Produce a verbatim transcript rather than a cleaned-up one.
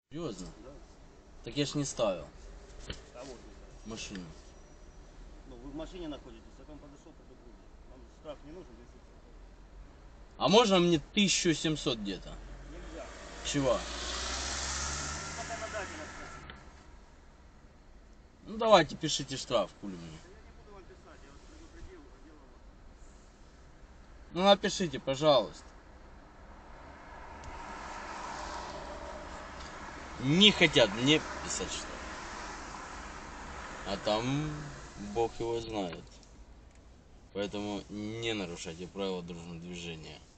Серьезно? Да. Так я ж не ставил Кого ты ставишь? машину. Ну, вы в машине находитесь, я к вам подошел по другому. Вам штраф не нужен, если... А можно мне тысячу семьсот где-то? Нельзя. Чего? Законодательно спросить. Ну давайте пишите штраф, хули мне. Да я не буду вам писать, я вас предупредил, отдел вам. Ну напишите, пожалуйста. Не хотят мне писать штраф. А там Бог его знает. Поэтому не нарушайте правила дорожного движения.